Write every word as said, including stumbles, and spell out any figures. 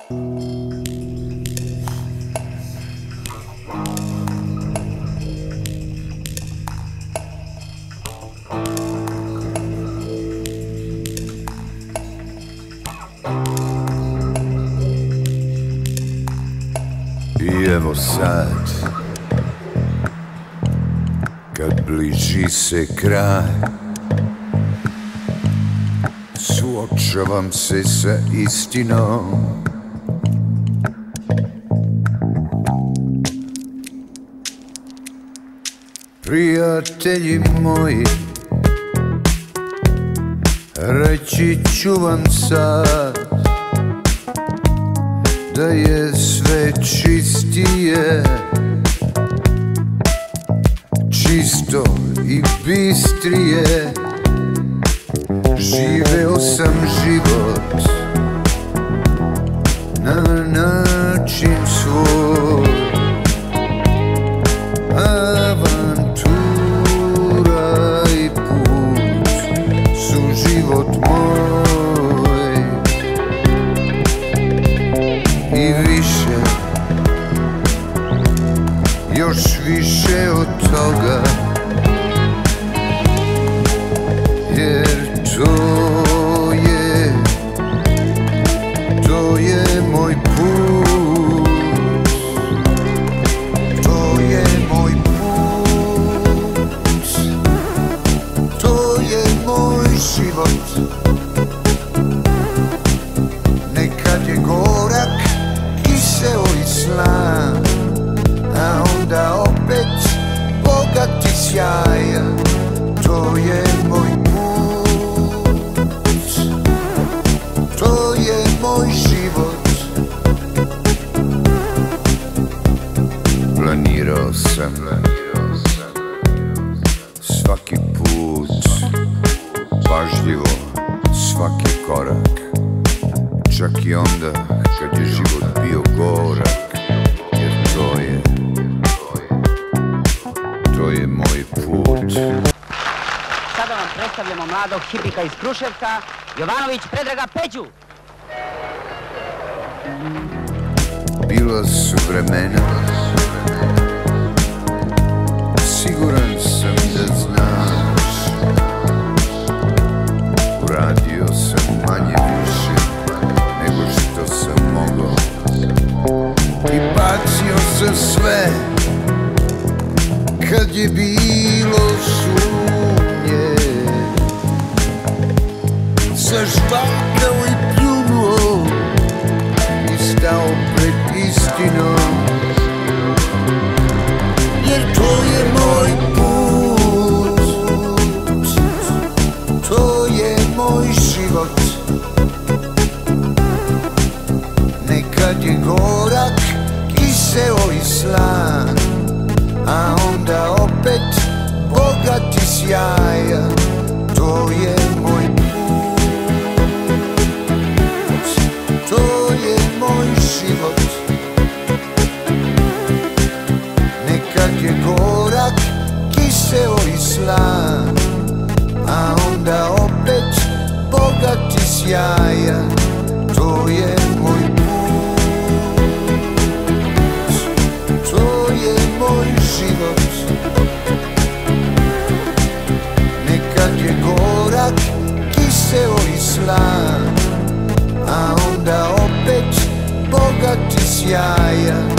I evo sad, kad bliži se kraj, suočavam se sa istinom. Prijatelji moji, reći ću vam sad da je sve čistije, čisto i bistrije. Živeo sam život na način svoj, avantura i put su život moj. I više, još više od toga, jer to je, to je moj put, to je moj put, to je moj život. Nekad je gorak, kiseo i slan, a onda opet bogat i sjajan. To je moj put, to je moj život. Planirao sam svaki put, pažljivo svaki korak, čak i onda kad je život bio gorak, jer to je, to je moj put. Sada vam predstavljamo mladog hipika iz Kruševca, Jovanović Predraga Peđu. Bila su vremena, siguran sam da znaš, uradio sam manje više nego što sam mogao i bacio sam sve kad je bilo sumnje. Zažvakao i pljunuo i stao pred istinom, jer to je moj put, to je moj život. Nekad je gorak, kiseo i slan, a onda opet bogat i sjajan. To je moj put, to je moj život. Nekad je gorak, kiseo i slan, a onda opet bogat i sjajan. To je moj put, to je moj život. Nekad je gorak, kiseo i slan, a onda opet bogat i sjajan.